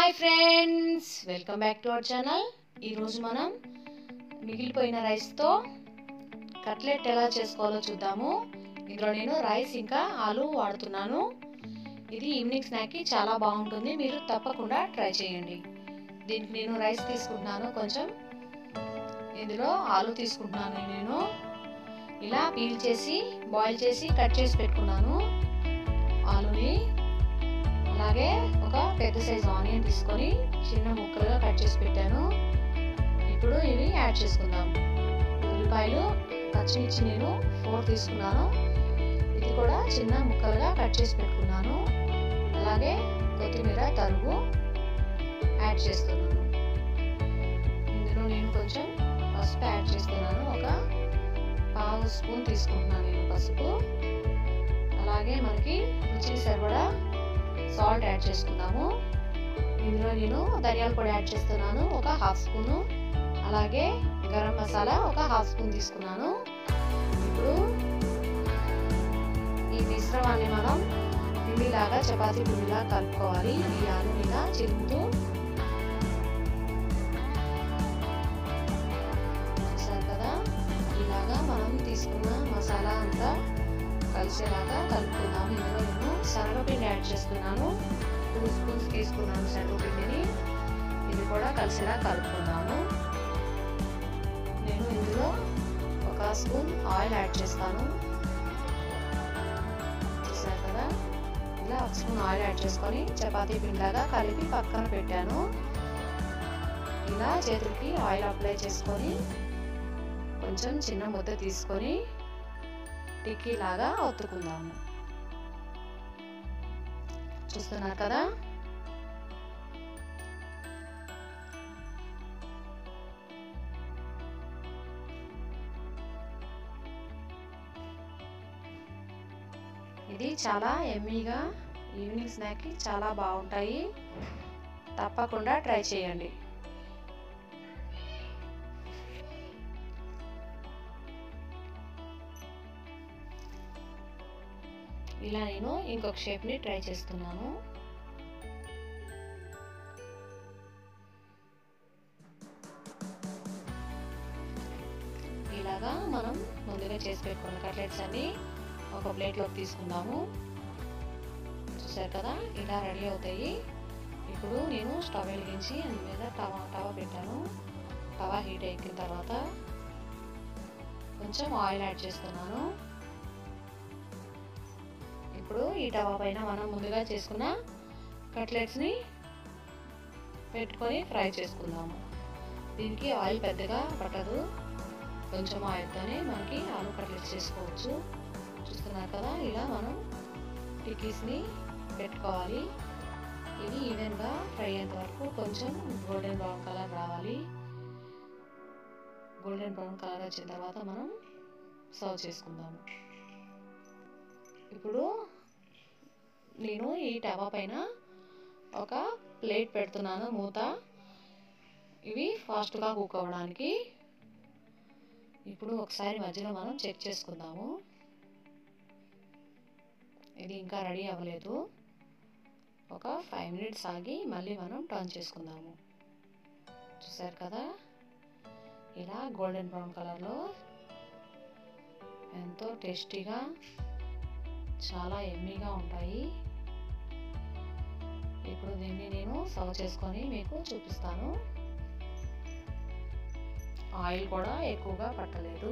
Hi friends, welcome back to our channel. ఈరోజు మనం మిగిలిపోయిన రైస్తో కట్లెట్ ఎలా చేసుకోవాలో చూద్దాము. ఇందులో నేను రైస్ ఇంకా ఆలు వాడుతున్నాను. ఇది ఈవినింగ్ స్నాక్కి చాలా బాగుంటుంది, మీరు తప్పకుండా ట్రై చేయండి. దీనికి నేను రైస్ తీసుకుంటున్నాను, కొంచెం ఇందులో ఆలు తీసుకుంటున్నాను. నేను ఇలా పీల్ చేసి బాయిల్ చేసి కట్ చేసి పెట్టుకున్నాను ఆలుని. అలాగే ఒక పెద్ద సైజు ఆనియన్ తీసుకొని చిన్న ముక్కలుగా కట్ చేసి పెట్టాను. ఇప్పుడు ఇవి యాడ్ చేసుకుందాం. ఉల్లిపాయలు, పచ్చిమిర్చి నేను 4 తీసుకున్నాను. ఇది కూడా చిన్న ముక్కలుగా కట్ చేసి పెట్టుకున్నాను. అలాగే కొత్తిమీర తరుగు యాడ్ చేస్తున్నాను. ఇందులో నేను కొంచెం పసుపు యాడ్ చేస్తున్నాను. ఒక 1/2 స్పూన్ తీసుకుంటున్నాను నేను పసుపు. అలాగే మనకి రుచికి సరిపడా సాల్ట్ యాడ్ చేసుకుందాము. ఇందులో నేను ధనియాల పొడి యాడ్ చేస్తున్నాను, ఒక 1/2 స్పూను. అలాగే గరం మసాలా ఒక 1/2 స్పూన్ తీసుకున్నాను. ఇప్పుడు ఈ మిశ్రమాన్ని మనం పిండిలాగా, చపాతీ పిండిలా కలుపుకోవాలి. ఈ ఆలు ఇలా చిరుముతూ చూసారు కదా, ఇలాగా మనం తీసుకున్న మసాలా అంతా కలిసేలాగా కలుపుకుందాం. ఇందులో నేను శనగపిండి యాడ్ చేస్తున్నాను. 2 స్పూన్స్ తీసుకున్నాను శనగపిండిని. ఇది కూడా కలిసేలా కలుపుకుందాము. నేను ఇందులో 1 స్పూన్ ఆయిల్ యాడ్ చేస్తాను. చూసారు కదా, ఇలా 1 స్పూన్ ఆయిల్ యాడ్ చేసుకొని చపాతీ పిండిలాగా కలిపి పక్కన పెట్టాను. ఇలా చేతులకి ఆయిల్ అప్లై చేసుకొని కొంచెం చిన్న ముద్ద తీసుకొని టిక్కీ లాగా ఒత్తుకుందాము. చూస్తున్నారు కదా, ఇది చాలా యమ్మీగా ఈవినింగ్ స్నాక్కి చాలా బాగుంటాయి. తప్పకుండా ట్రై చేయండి. ఇలా నేను ఇంకొక షేప్ని ట్రై చేస్తున్నాను. ఇలాగా మనం ముందుగా చేసి పెట్టుకున్న కట్లెట్స్ అన్ని ఒక ప్లేట్లోకి తీసుకుందాము. చూసారు కదా, ఇలా రెడీ అవుతాయి. ఇప్పుడు నేను స్టవ్ వెలిగించి అందు మీద తవా పెట్టాను. తవా హీట్ ఎక్కిన తర్వాత కొంచెం ఆయిల్ యాడ్ చేస్తున్నాను. ఇప్పుడు ఈ తవా పైన మనం ముందుగా చేసుకున్న కట్లెట్స్ని పెట్టుకొని ఫ్రై చేసుకుందాము. దీనికి ఆయిల్ పెద్దగా పట్టదు, కొంచెం ఆయిల్తోనే మనకి ఆలు కట్లెట్స్ చేసుకోవచ్చు. చూస్తున్నారు కదా, ఇలా మనం టిక్కీస్ని పెట్టుకోవాలి. ఇది ఈవెన్గా ఫ్రై అయ్యేంత వరకు కొంచెం గోల్డెన్ బ్రౌన్ కలర్ రావాలి. గోల్డెన్ బ్రౌన్ కలర్ వచ్చిన తర్వాత మనం సర్వ్ చేసుకుందాము. ఇప్పుడు నేను ఈ టవా పైన ఒక ప్లేట్ పెడుతున్నాను, మూత. ఇవి ఫాస్ట్గా కుక్ అవ్వడానికి. ఇప్పుడు ఒకసారి మధ్యలో మనం చెక్ చేసుకుందాము. ఇది ఇంకా రెడీ అవ్వలేదు. ఒక 5 మినిట్స్ ఆగి మళ్ళీ మనం టర్న్ చేసుకుందాము. చూసారు కదా, ఇలా గోల్డెన్ బ్రౌన్ కలర్లో ఎంతో టేస్టీగా చాలా యమ్మీగా ఉంటాయి. ఇప్పుడు దీన్ని నేను సర్వ్ చేసుకొని మీకు చూపిస్తాను. ఆయిల్ కూడా ఎక్కువగా పట్టలేదు.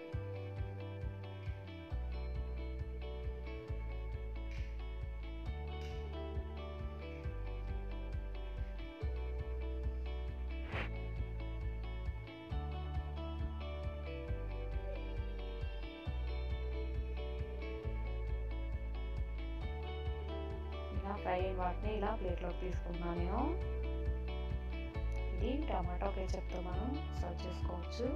ఫ్రై అయిన వాటిని ఇలా ప్లేట్లోకి తీసుకుంటున్నాను నేను. ఇది టమాటో కేచప్తో మనం సర్వ్ చేసుకోవచ్చు.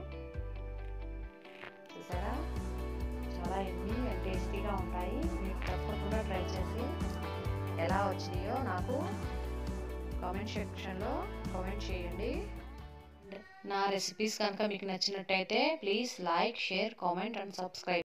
చూసారా, చాలా యమ్మీ అండ్ టేస్టీగా ఉంటాయి. మీరు తప్పకుండా ట్రై చేసి ఎలా వచ్చినాయో నాకు కామెంట్ సెక్షన్లో కామెంట్ చేయండి. నా రెసిపీస్ కనుక మీకు నచ్చినట్టయితే please like, share, comment and subscribe.